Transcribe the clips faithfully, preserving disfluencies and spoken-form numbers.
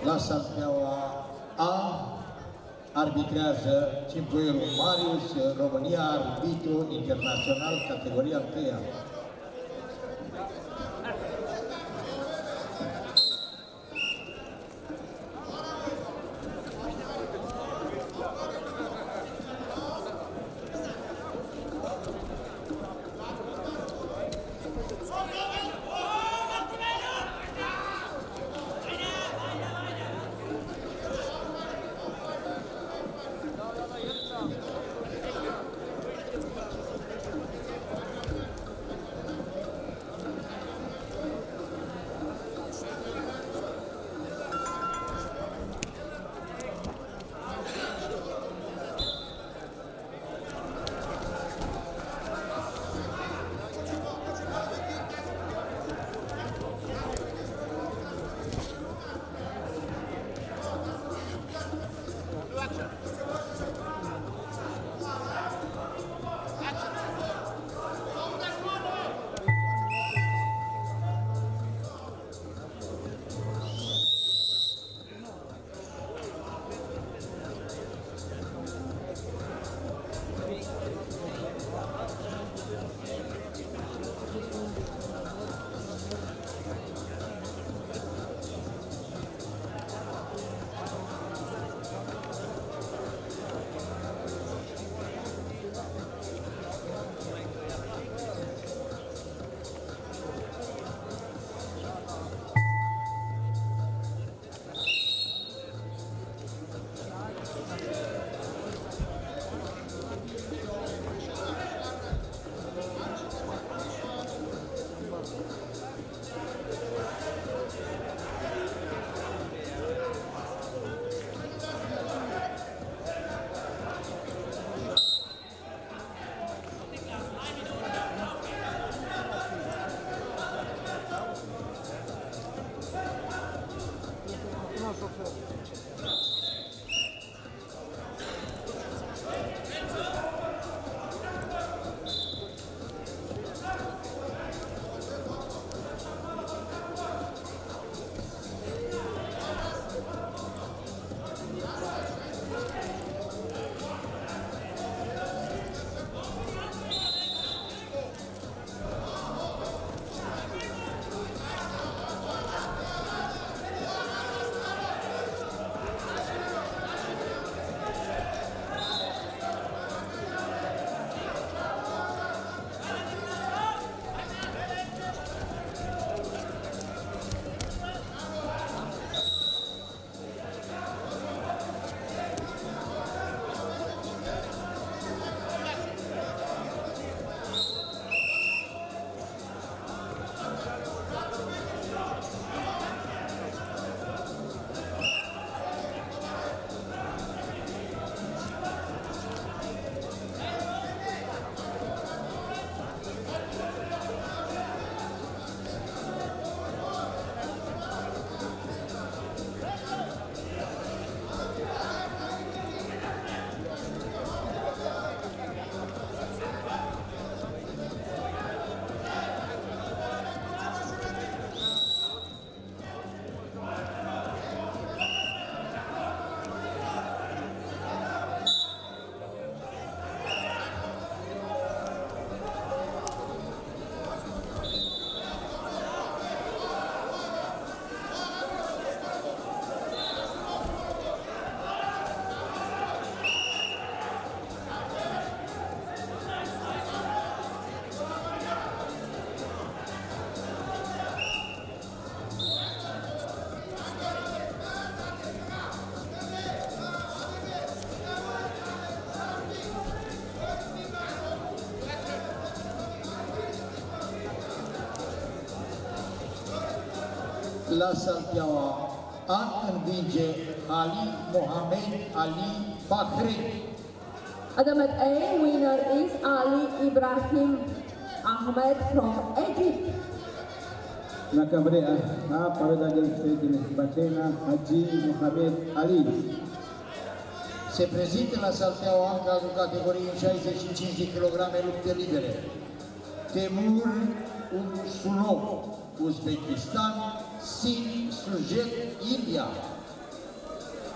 La salteaua A arbitrează Cimpuierul Marius, România, arbitru internațional, categoria întâia. La salteaua A învinge Ali Mohamed Ali Bahri. At the mat A, winner is Ali Ibrahim Ahmed from Egypt. La cabrea A, parada del Fedine, Bacena Haji Mohamed Ali. Se prezintă la salteaua A în cadrul categoriei șaizeci și cinci de kilograme lupte libere Temur Usunov, Uzbekistan, Sin Sujet, India.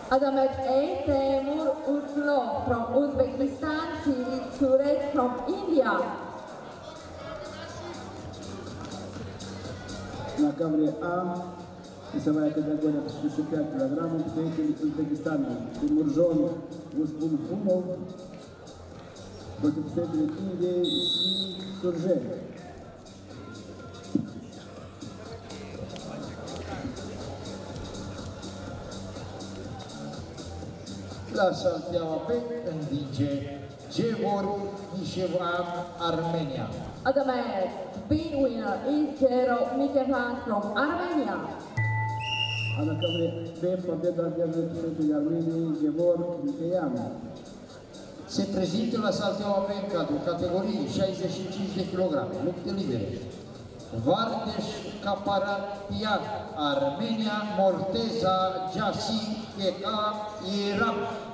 Adamet A. Temur Urslov from Uzbekistan, Shiri Suret from India. На ковре А весовая категория шестьдесят пять килограммов, представитель Узбекистана Тимуржон Успунхумов против представителя Индии Си Суржен. La salteaua B învinge Jevor Nishevan, Armenia. Adamet B winner is Jero Mikevan from Armenia. А на ковре Б победа одержит представитель Армении Jevor Mikeyan. Se prezintă la salteaua B în cadrul categoriei șaizeci și cinci de kilograme, lupte libere. Vardeș Kaparatian, Armenia, Morteza Jasi Eka, Irak.